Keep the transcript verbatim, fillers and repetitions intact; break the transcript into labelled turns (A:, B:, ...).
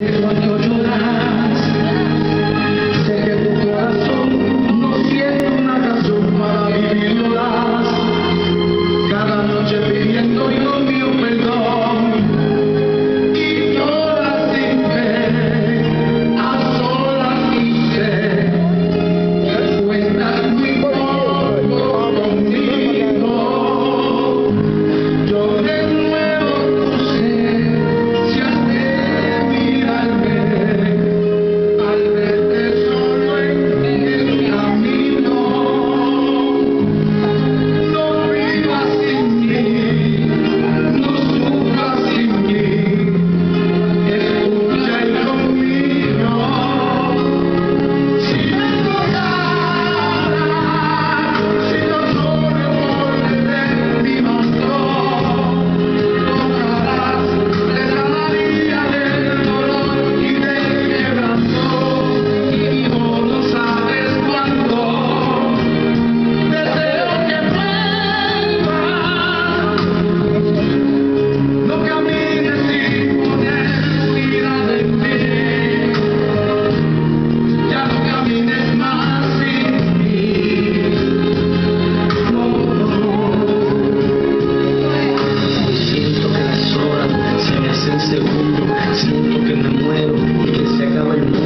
A: Cuando lloras, sé que tu corazón no siente una razón para vivir, lloras cada noche pidiendo, Dios mío, perdón, y lloras sin fe, a solas y sé que cuentas muy poco conmigo. Yo de nuevo tu sé si has de mirarme al verte solo en el camino. No vivas sin mí, no sufras sin mí, escucha y conmigo. Si me tocaras, si no solo por mi bastón, tocarás, te sanaría del dolor y del quebranto, y no lo sabes cuándo. Deseo que vuelvas, no camines sin poner mirada en mí, ya no camines más sin mí. No, siento que las horas se me hacen segundos, siento que me muero y que se acaba el mundo.